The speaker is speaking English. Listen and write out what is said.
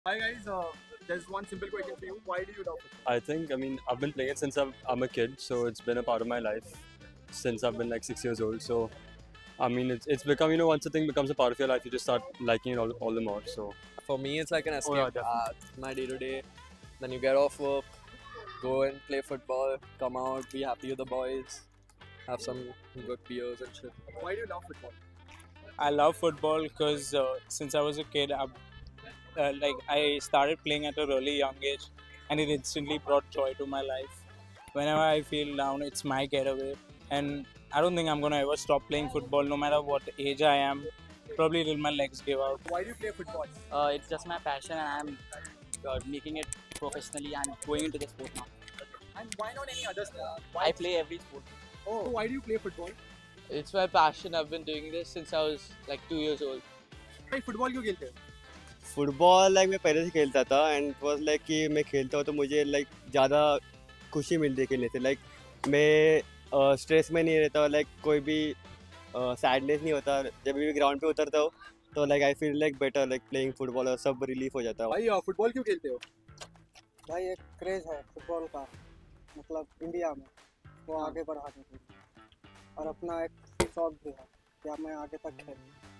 Hi guys, there's one simple question for you. Why do you love football? I've been playing it since I'm a kid, so it's been a part of my life since I've been like 6 years old. So, it's become, once a thing becomes a part of your life, you just start liking it all the more. So, For me, it's like an oh yeah, escape. definitely. It's my day to day. Then you get off work, go and play football, come out, be happy with the boys, have some good beers and shit. Why do you love football? I love football because since I was a kid, I started playing at a really young age, and it instantly brought joy to my life. Whenever I feel down, it's my getaway, and I don't think I'm gonna ever stop playing football, no matter what age I am. Probably till my legs give out. Why do you play football? It's just my passion, and I'm making it professionally and going into the sport now. And why not any other sport? I play every sport. Oh, why do you play football? It's my passion. I've been doing this since I was like 2 years old. भाई football क्यों खेलते हो? Football like मैं पहले से खेलता था and it was like कि मैं खेलता हूँ तो मुझे लाइक ज़्यादा खुशी मिलती है खेलने से लाइक मैं स्ट्रेस में नहीं रहता लाइक कोई भी सैडनेस नहीं होता जब भी ग्राउंड पे उतरता हूँ तो like I feel like better like playing football और सब रिलीफ हो जाता है भाई फुटबॉल क्यों खेलते हो? भाई एक क्रेज़ है फुटबॉल का मतलब इंडिया में वो आगे बढ़ाने के लिए और अपना एक शौक भी है कि अब मैं आगे तक खेलूँ।